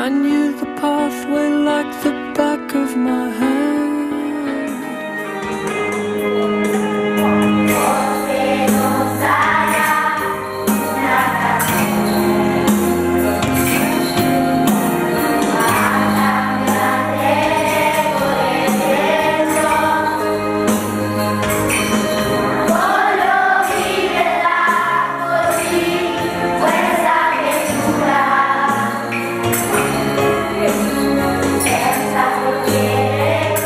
I knew the pathway like the back of my hand. Senza potere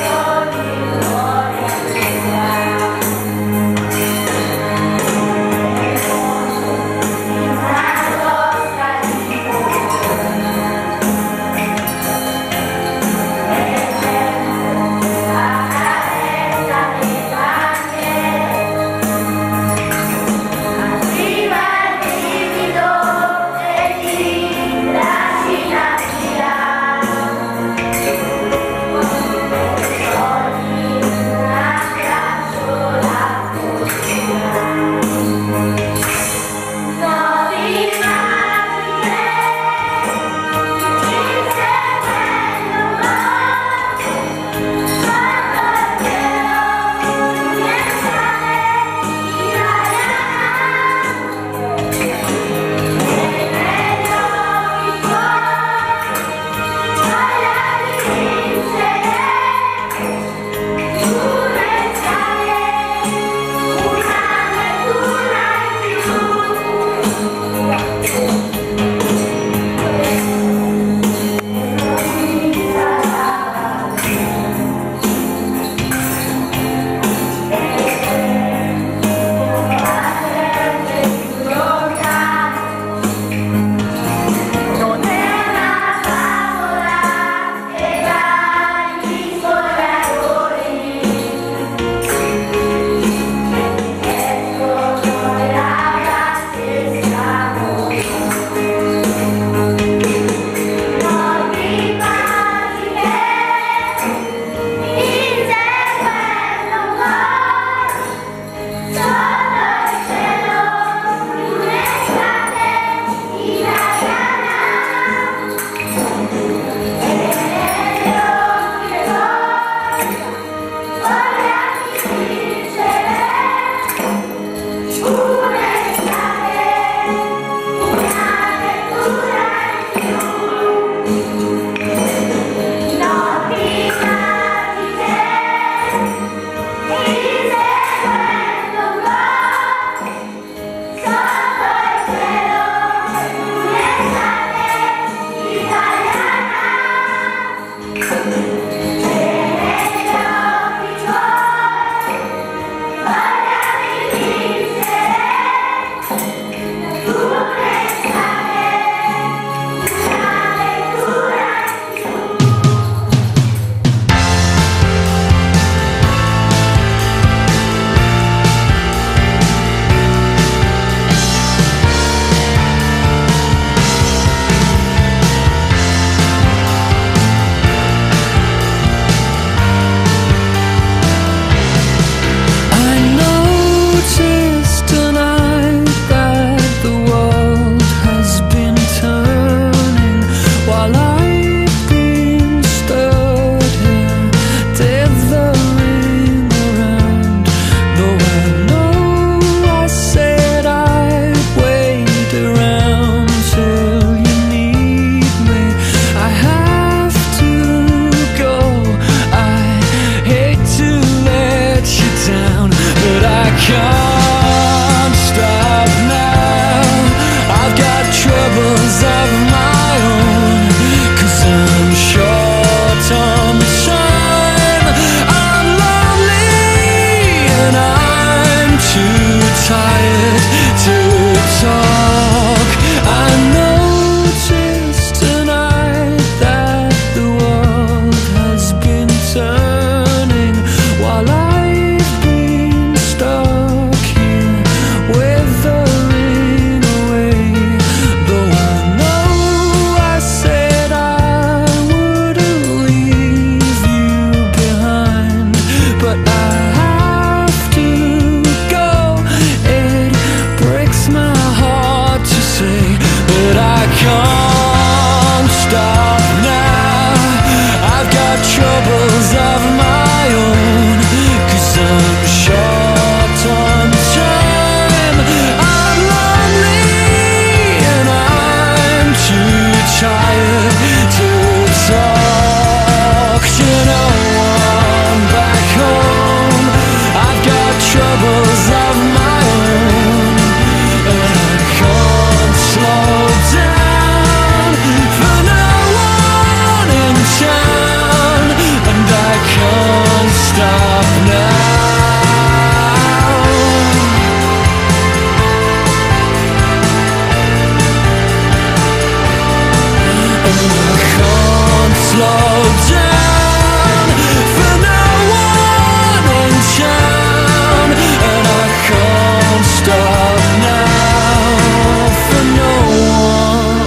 can't slow down for no one in town, and I can't stop now for no one.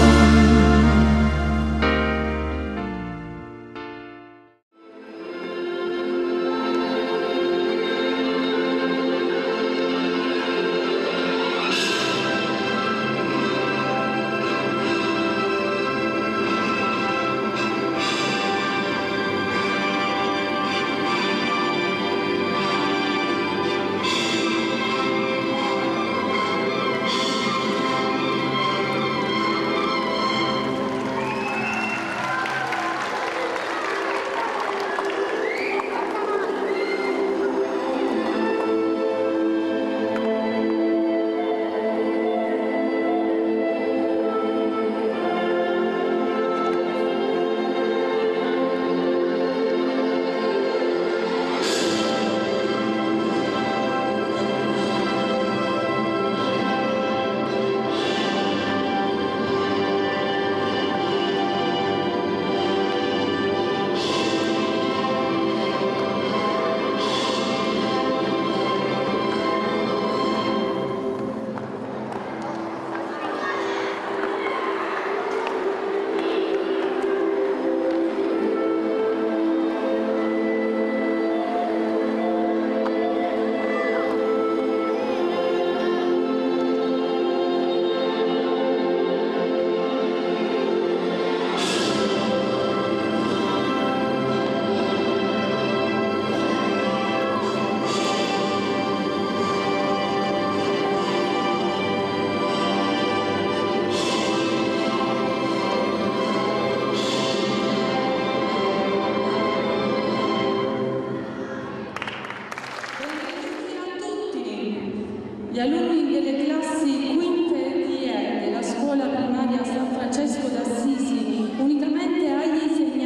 Gli alunni delle classi quinte e DE della scuola primaria San Francesco d'Assisi, unitamente agli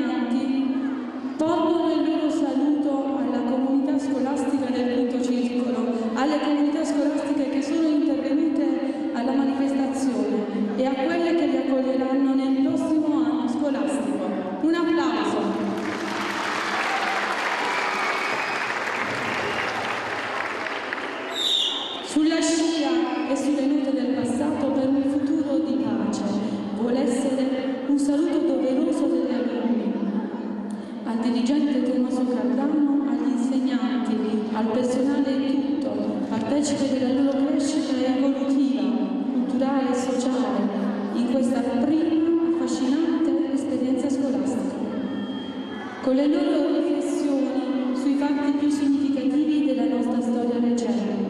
insegnanti, porgono il loro saluto alla comunità scolastica del Quinto Circolo, alle comunità scolastiche che sono intervenute alla manifestazione e a quelle che li accoglieranno nel prossimo anno scolastico. Un applauso. Sulla scia e sulle note del passato per un futuro di pace vuole essere un saluto doveroso degli alunni, al dirigente Tommaso Cardano, agli insegnanti, al personale tutto, partecipe della loro crescita evolutiva, culturale e sociale in questa prima affascinante esperienza scolastica. Con le loro riflessioni sui fatti più significativi della nostra storia recente.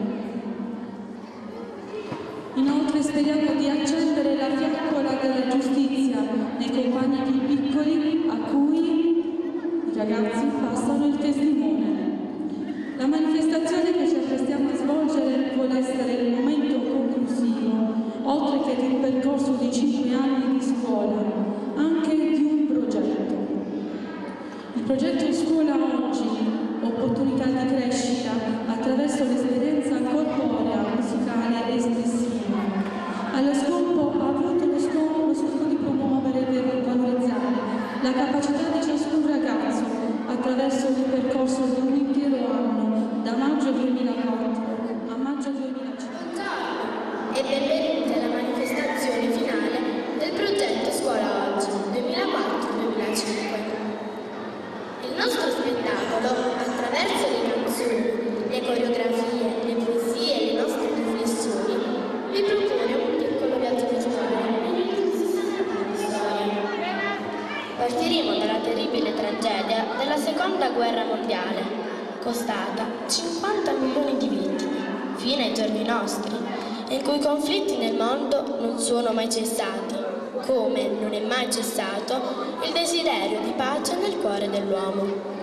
Inoltre speriamo di accendere la fiaccola della giustizia nei compagni più piccoli a cui i ragazzi passano il testimone. La manifestazione che ci apprestiamo a svolgere vuole essere il momento conclusivo, oltre che di un percorso di 5 anni di scuola, anche di un progetto. Il progetto Scuola Oggi, opportunità di crescita attraverso l'esperienza corporea, musicale e espressiva. Ha avuto lo scopo di promuovere e valorizzare la capacità di ciascun ragazzo attraverso il percorso di un intero anno, da maggio 2004 a maggio 2005. Buongiorno e benvenuti alla manifestazione finale del progetto Scuola Oggi 2004-2005. Il nostro spettacolo, attraverso le canzoni, le coreografie, le poesie e le nostre riflessioni, vi propone un piccolo viaggio virtuale in cui si sarà di storia. Partiremo dalla terribile tragedia della Seconda Guerra Mondiale, costata 50 milioni di vittime, fino ai giorni nostri, in cui i conflitti nel mondo non sono mai cessati, come non è mai cessato il desiderio di pace nel cuore dell'uomo.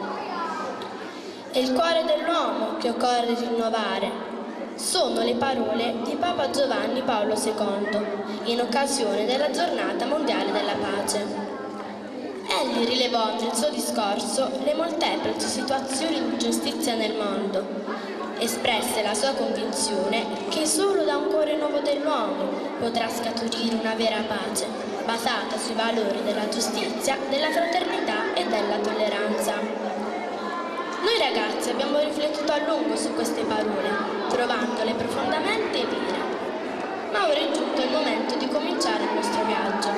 È il cuore dell'uomo che occorre rinnovare. Sono le parole di Papa Giovanni Paolo II in occasione della Giornata Mondiale della Pace. Egli rilevò nel suo discorso le molteplici situazioni di ingiustizia nel mondo. Espresse la sua convinzione che solo da un cuore nuovo dell'uomo potrà scaturire una vera pace. basata sui valori della giustizia, della fraternità e della tolleranza. Noi ragazzi abbiamo riflettuto a lungo su queste parole, trovandole profondamente vere. Ma ora è giunto il momento di cominciare il nostro viaggio.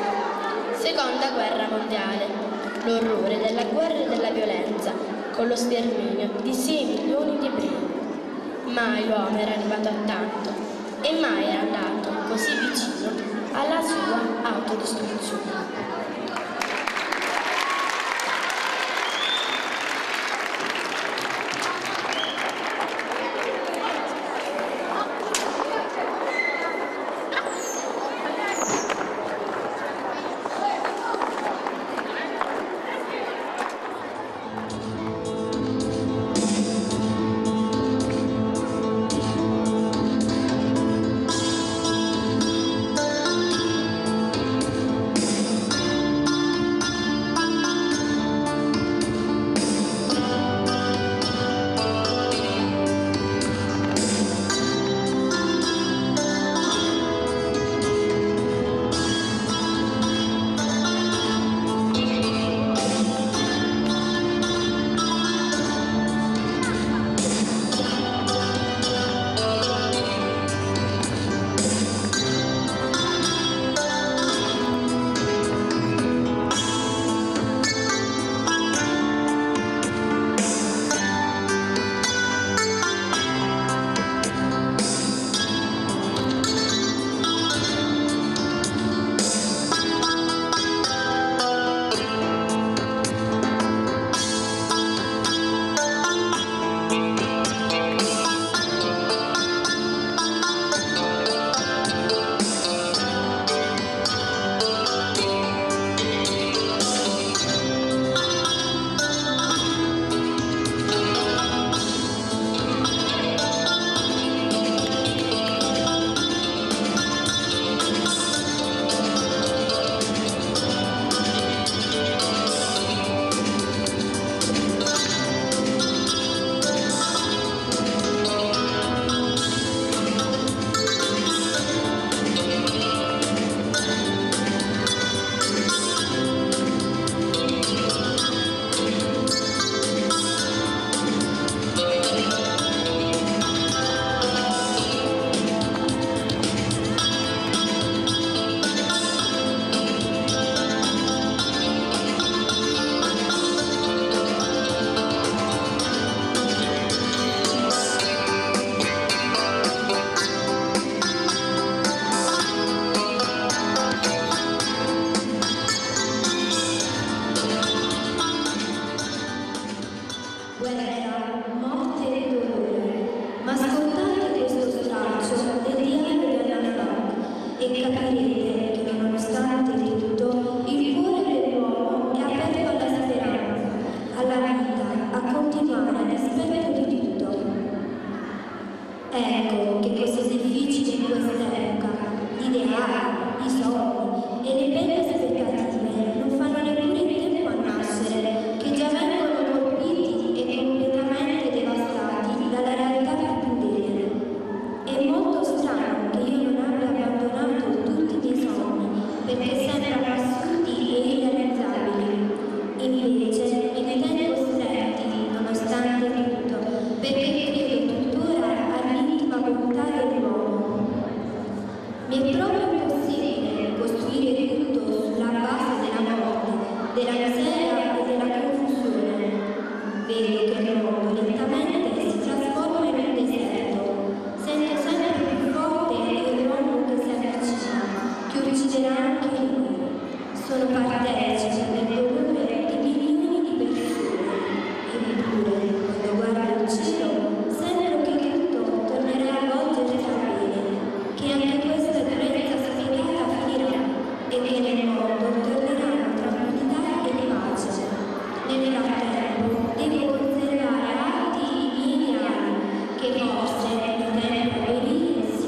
Seconda guerra mondiale. L'orrore della guerra e della violenza, con lo sterminio di 6 milioni di ebrei. Mai l'uomo era arrivato a tanto e mai era andato così vicino alla sua autodistruzione.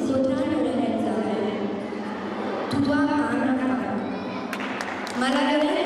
Ma la violenza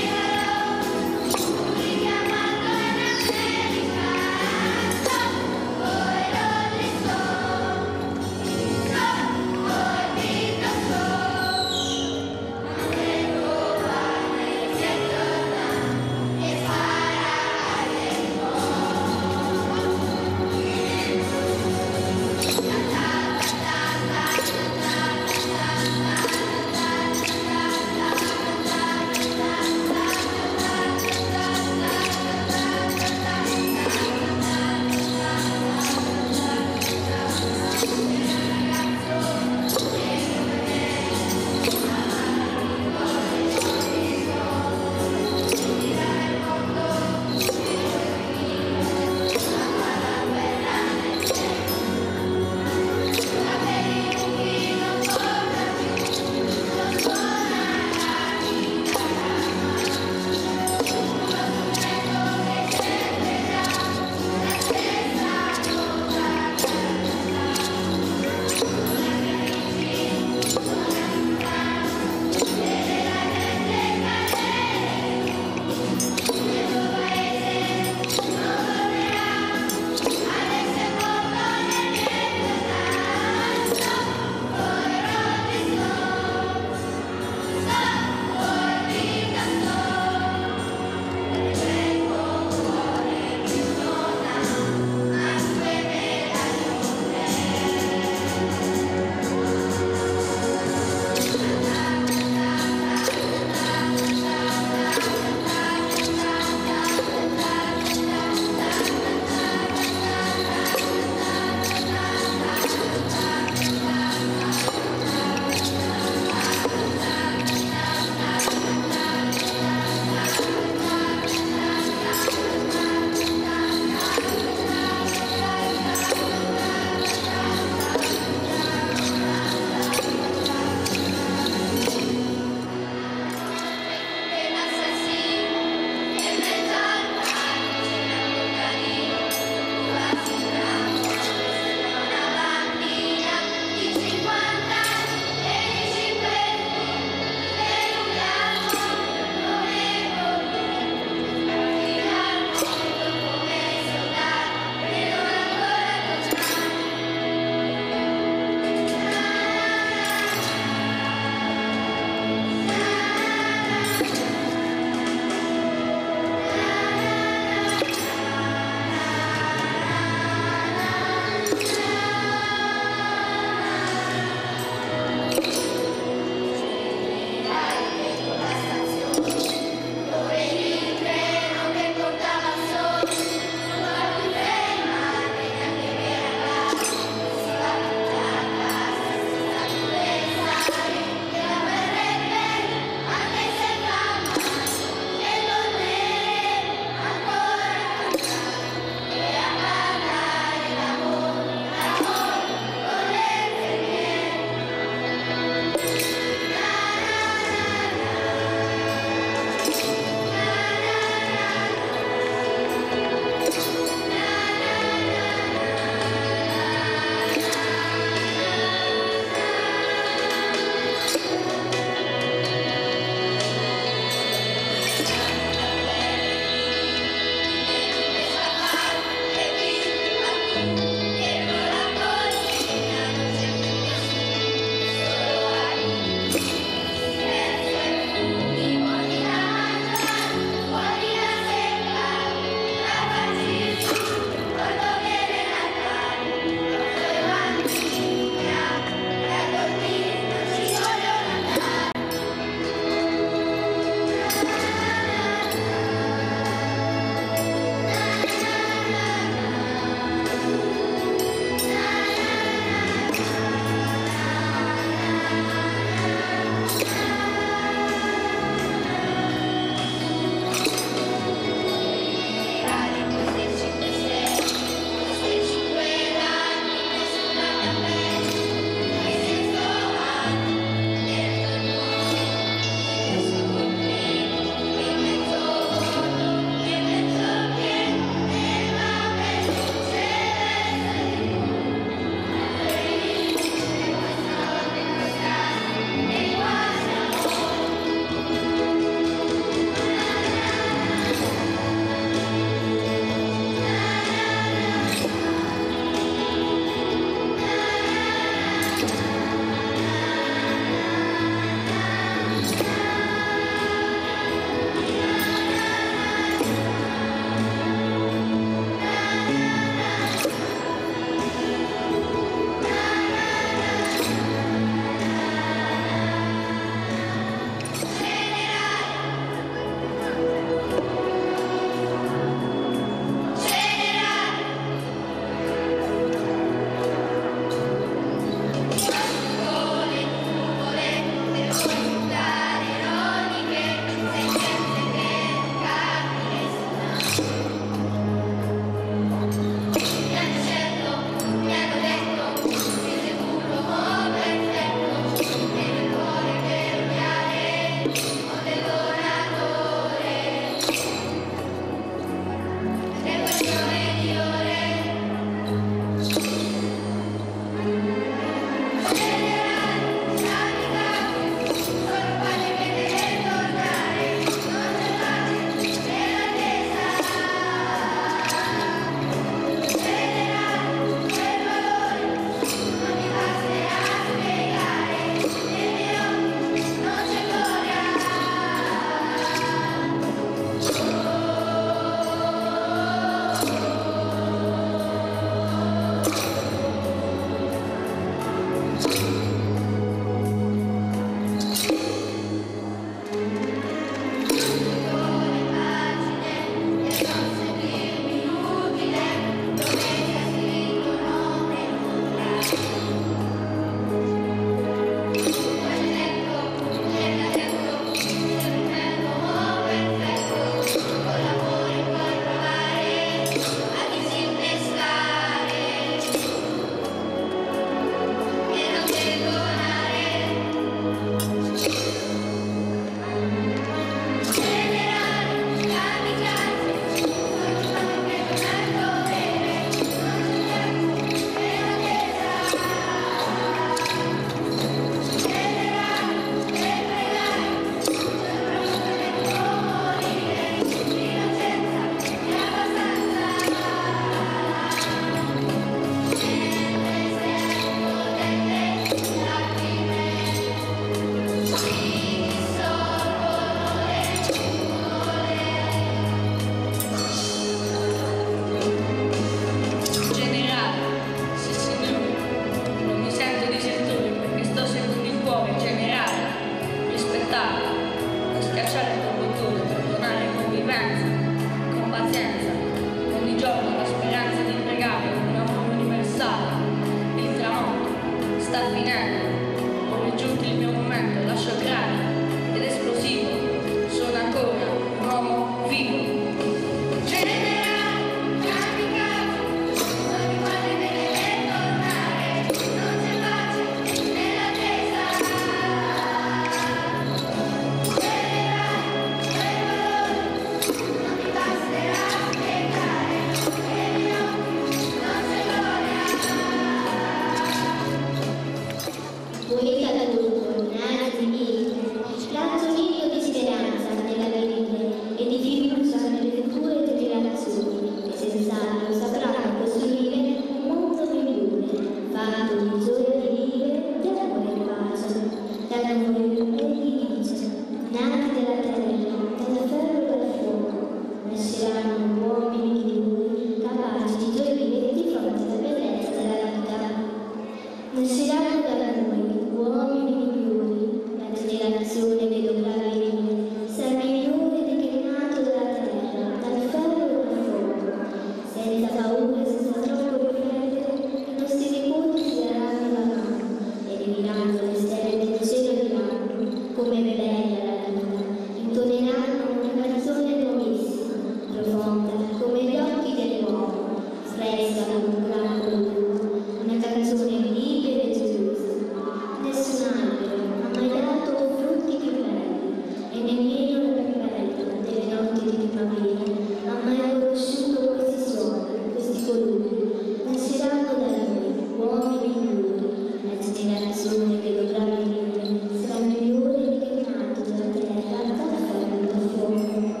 bella la vita, intoneranno una canzone nuovissima, profonda come gli occhi dell'uomo, fresca come un granco blu, una canzone libera e gioiosa. Nessun albero ha mai dato frutti più belli e nemmeno la primavera delle notti di primavera ha mai conosciuto questi suoni, questi colori. Nasceranno da noi, uomini migliori, la generazione che dovrà venire sarà migliore di che nato dalla terra dal ferro del fuoco.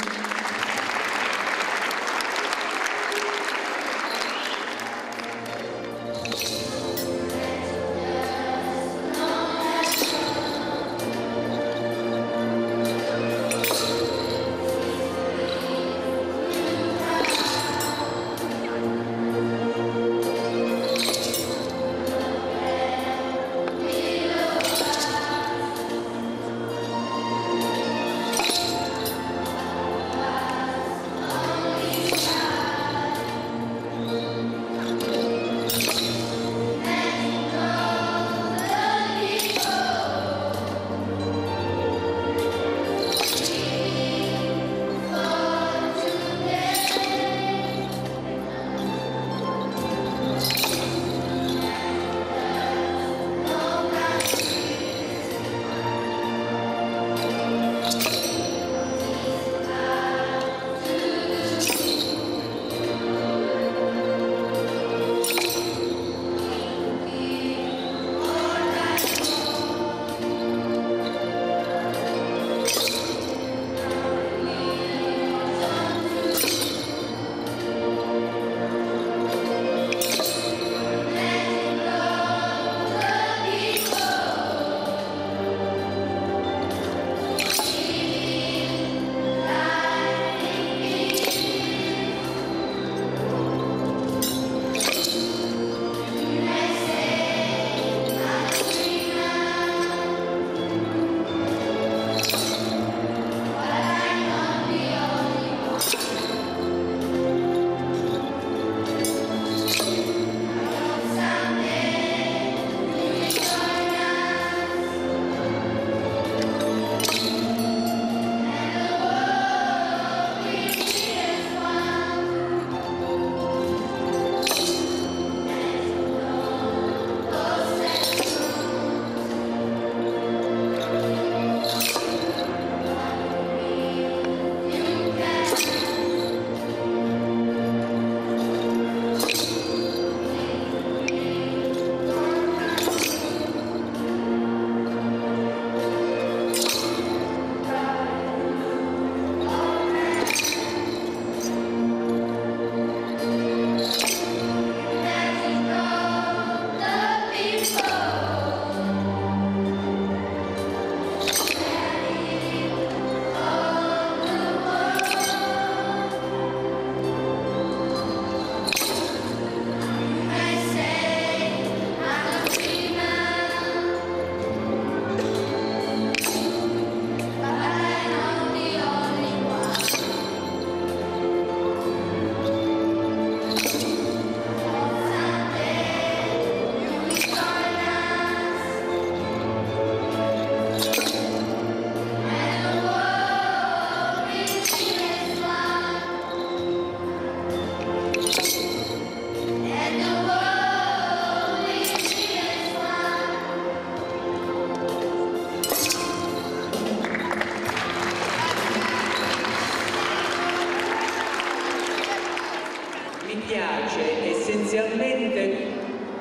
essenzialmente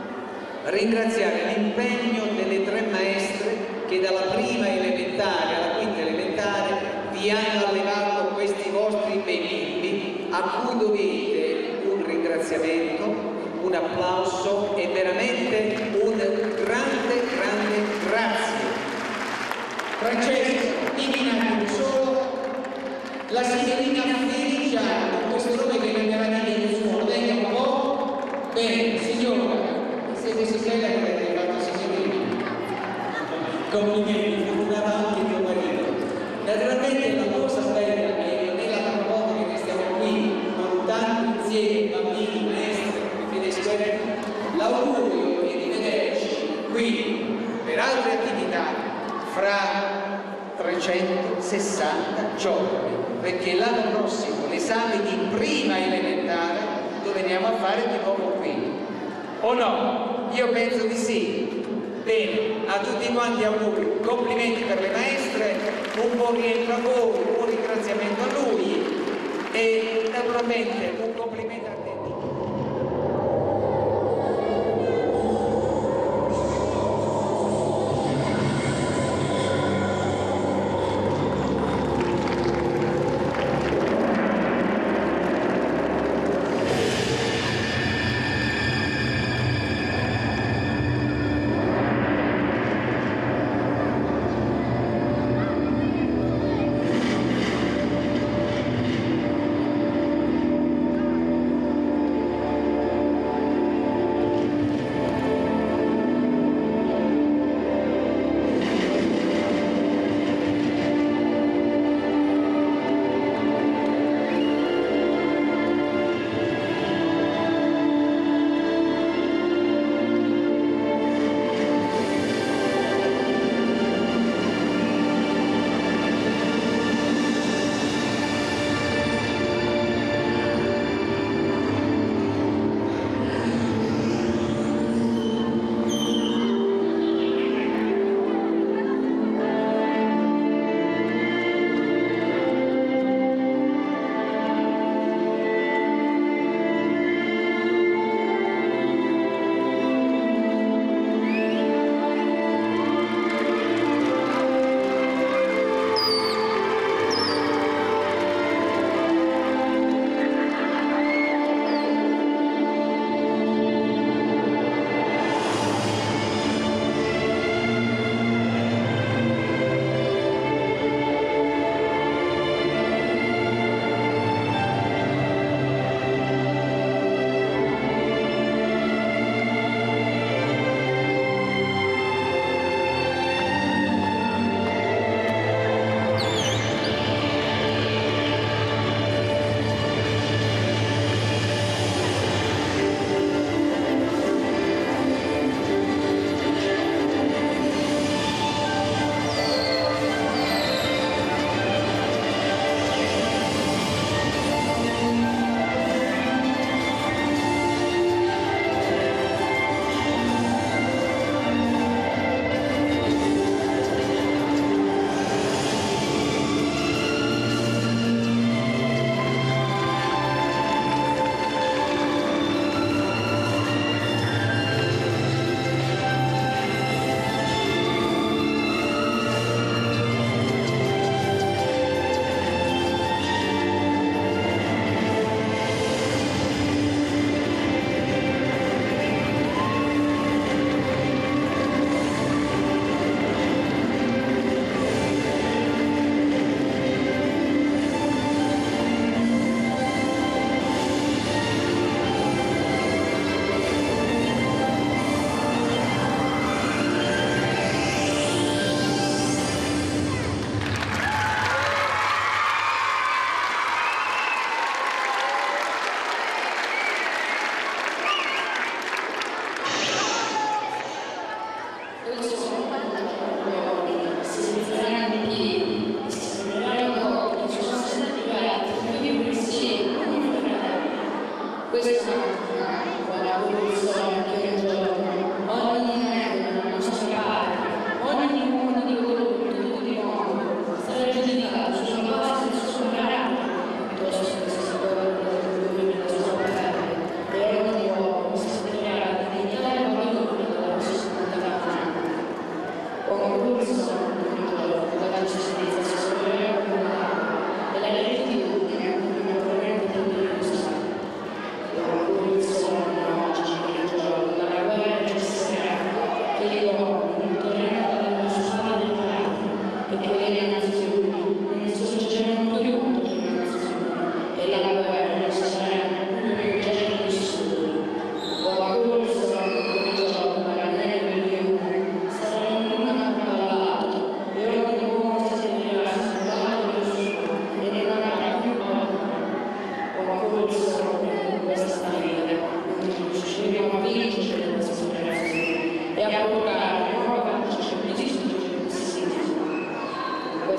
ringraziare l'impegno delle tre maestre che dalla prima elementare alla quinta elementare vi hanno allevato questi vostri bei bimbi, a cui dovete un ringraziamento, un applauso e veramente un grande grazie. Francesco, Ignazio Solo, la signorina Feliciano, con questo nome che non era di nessuno, venga un po'. Bene, signora, siete sorella che avete fatto signorina. Complimenti, fortunatamente mio marito. Naturalmente la cosa bella è che non è la prima volta che stiamo qui, lontano insieme, bambini, maestri, finestre. L'augurio è di vederci qui per altre attività fra 360 giorni, perché l'anno prossimo l'esame di prima elementare lo veniamo a fare di nuovo qui. O no? Io penso di sì. Bene, a tutti quanti auguri, complimenti per le maestre, un buon rientro a voi, un buon ringraziamento a lui e naturalmente un complimento a te.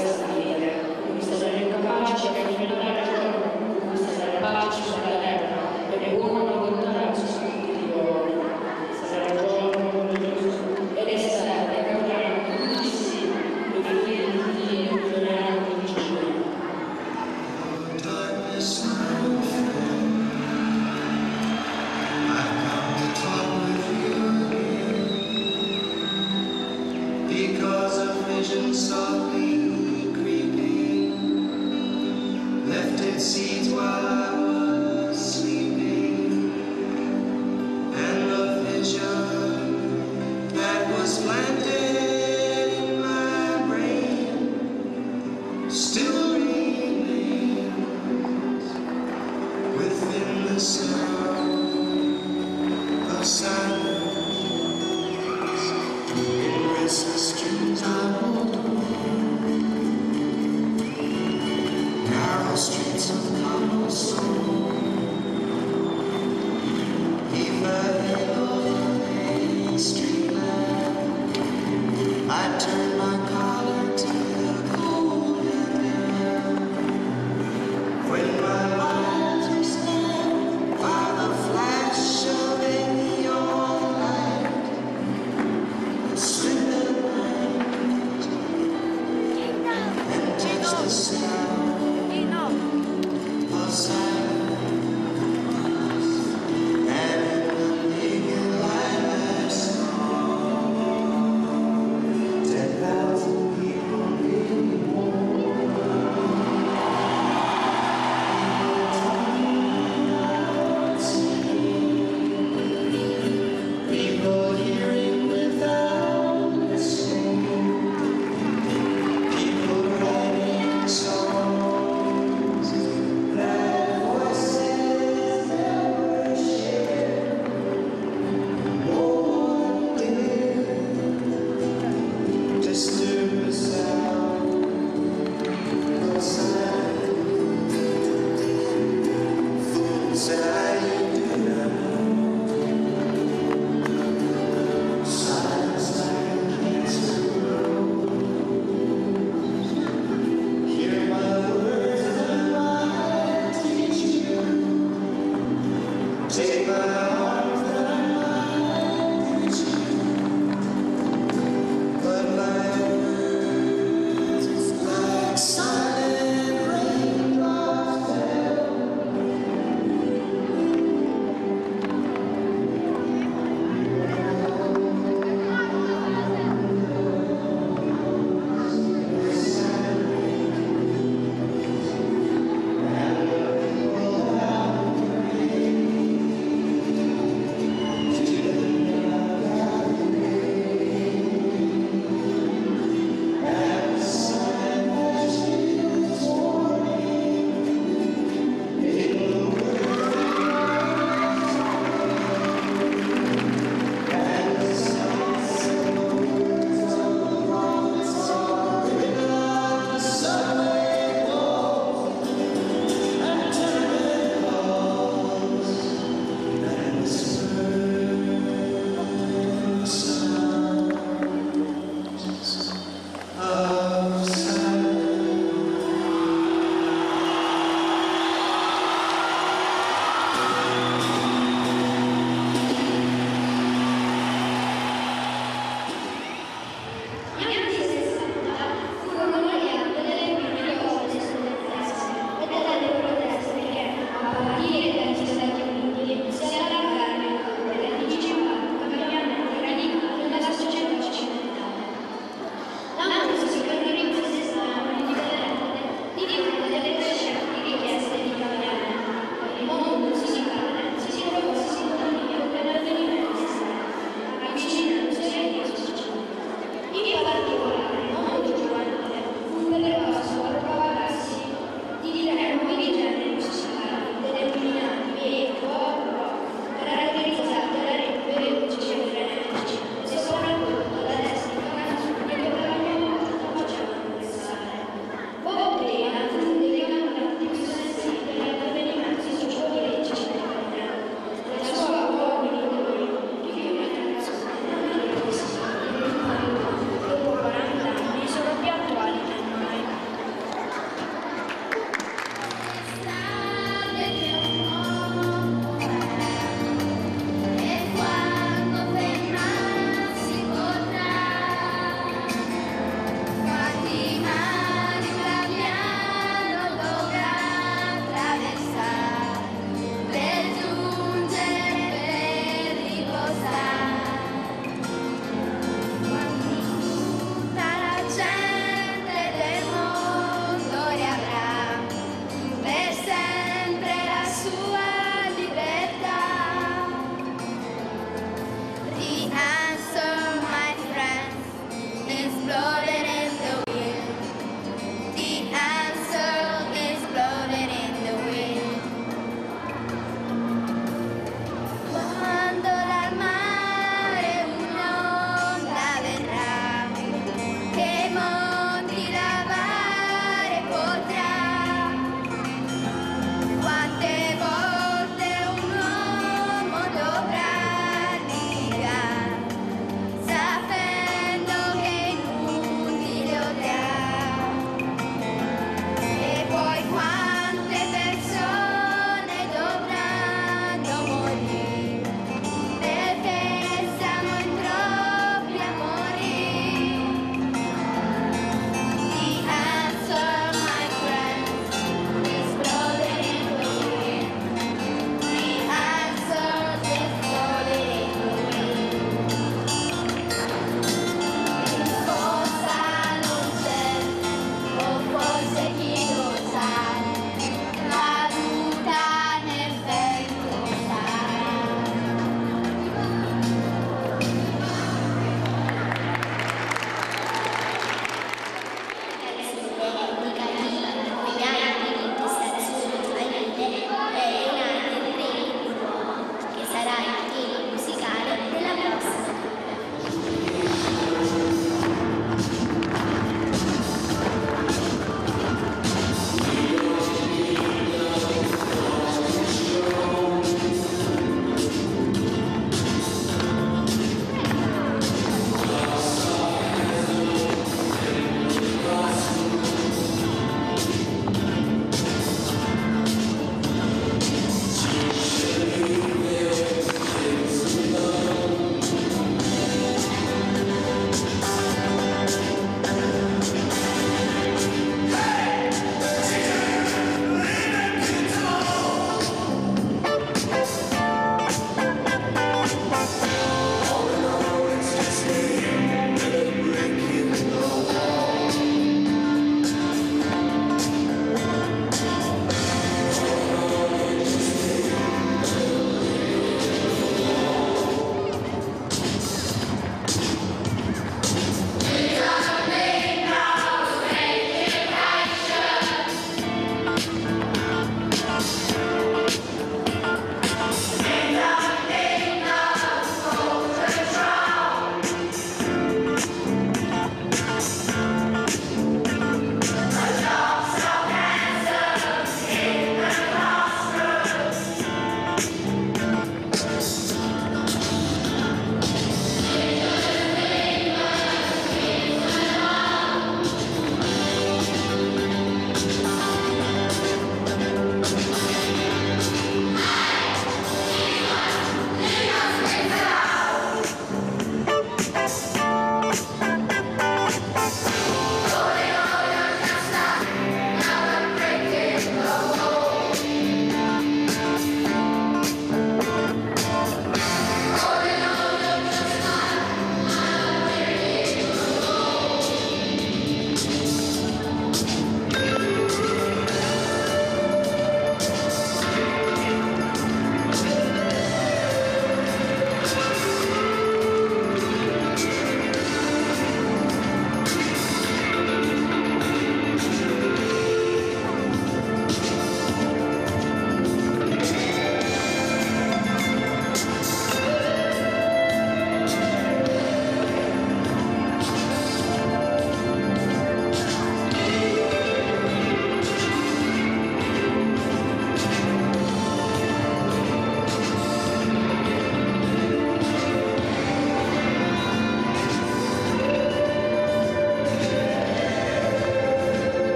questa vita, quindi saremo capaci di affermare il giorno in cui sarà pace sulla terra e buona volontà su tutti gli uomini. Sarà il giorno ed estate e cauteranno tutti sì, e figli di Dio miglioreranno il cielo. Because a vision softly creeping left its seeds while I was sleeping, and the vision that was planted in my brain still remains within the sound of silence. Restless streets I walked alone, narrow streets of cobblestone, even a street lamp. I turned my collar to the cold air. When my eyes were stabbed by the flash of a neon light, the sound of silence, and in the naked light I saw 10,000 people being born. People hearing without listening. So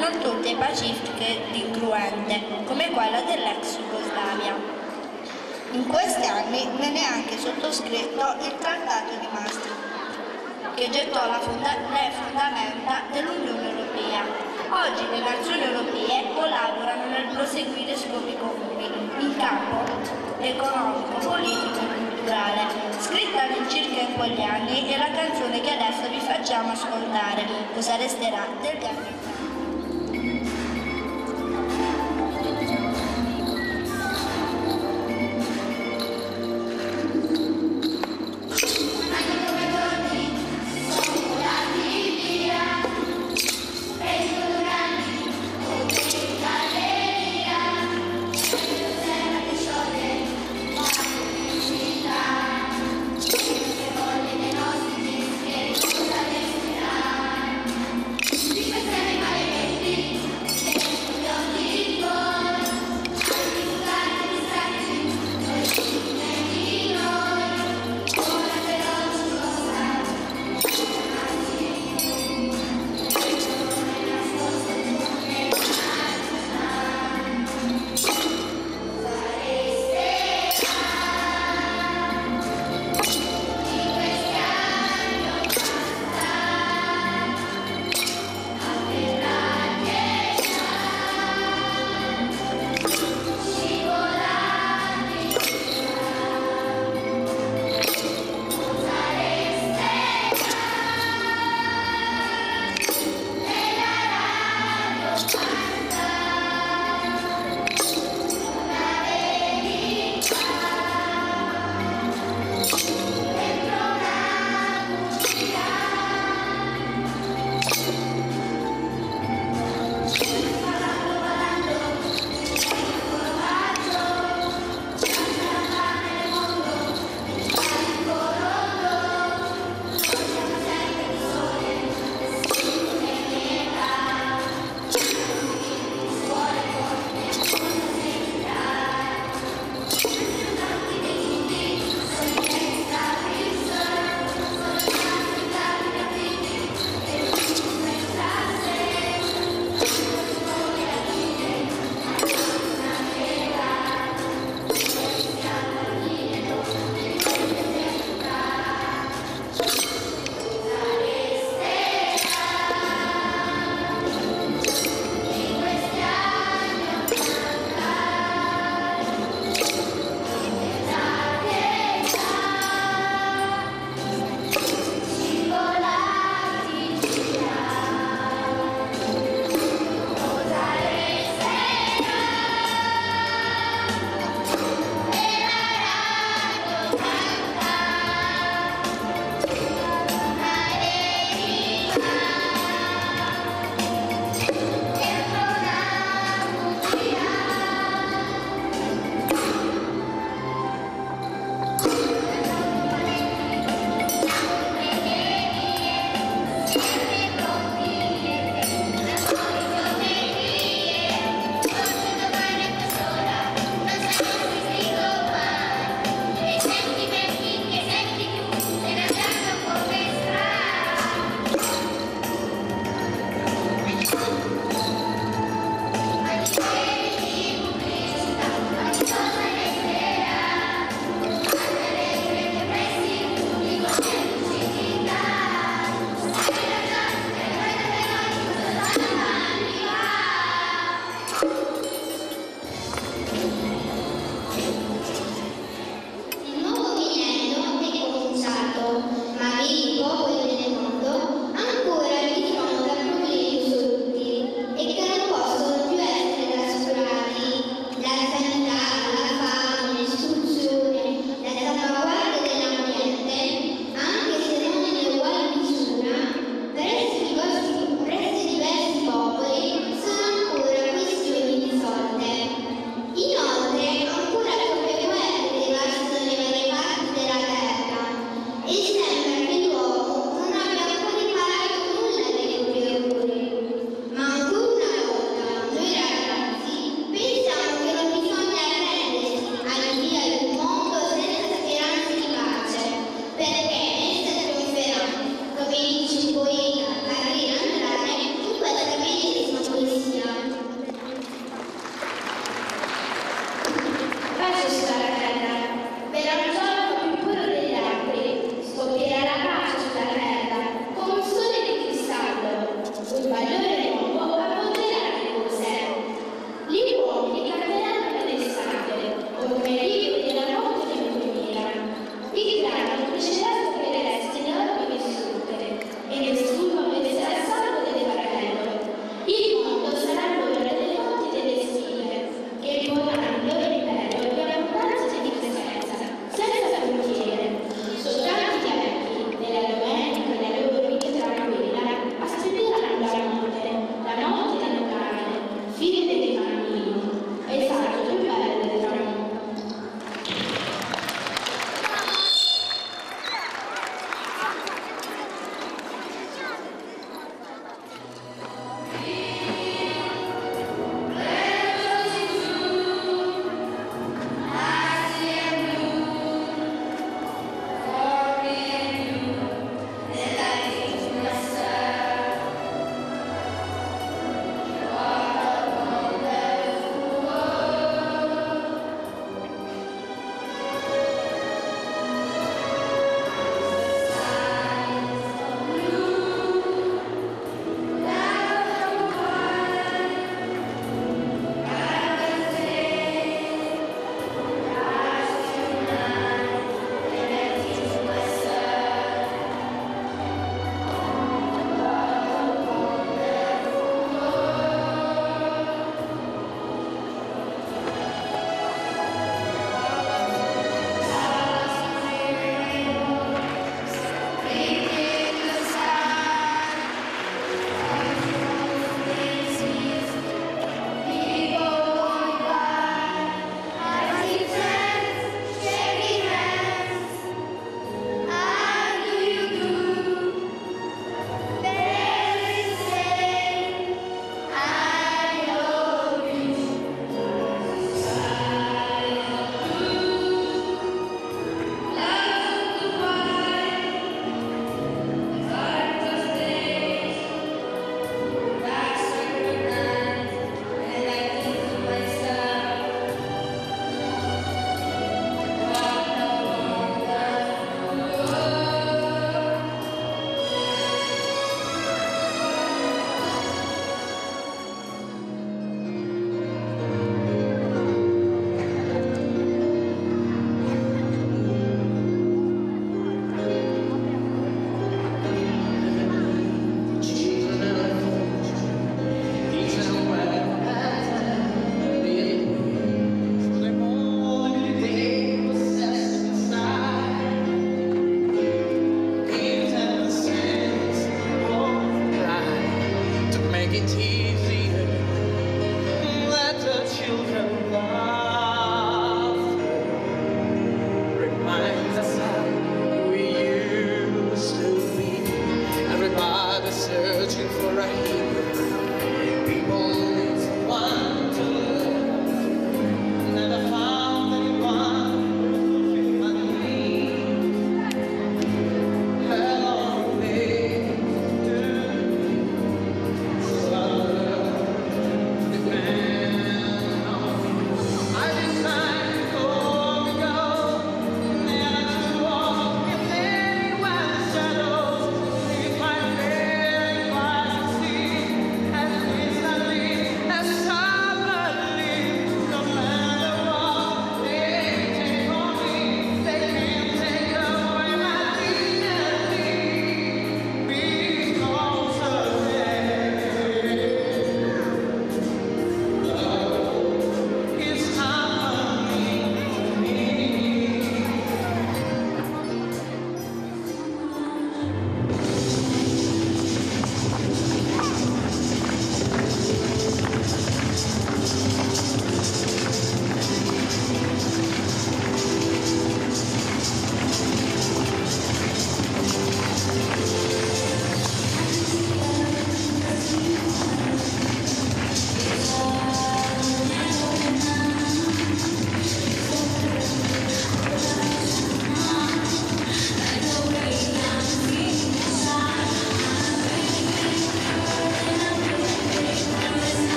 non tutte pacifiche ed incruente, come quella dell'ex Jugoslavia. In questi anni venne anche sottoscritto il Trattato di Maastricht, che gettò le fondamenta dell'Unione Europea. Oggi le nazioni europee collaborano nel proseguire scopi comuni in campo economico, politico e culturale. Scritta all'incirca in quegli anni è la canzone che adesso vi facciamo ascoltare, Cosa resterà del Gatto. Di queste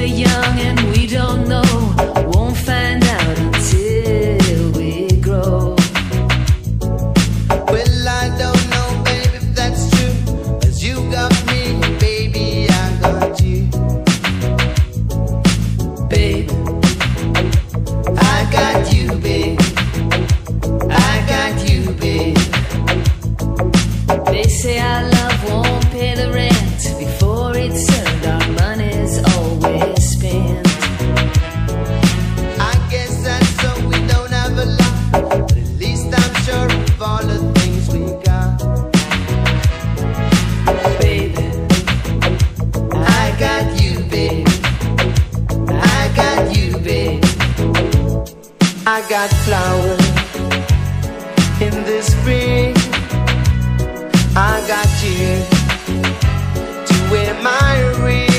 we're young and we don't know, won't find out until we grow. Well, I don't know, baby, if that's true. 'Cause you got me, baby, I got you. Babe, I got you, babe. I got you, babe. they say our love won't pay the rent before it's earned, our money's always spent. I guess that's so we don't have a lot, but at least I'm sure of all the things we got. Baby, I got you, babe. I got you, babe. I got flowers in the spring. I got you to wear my ring.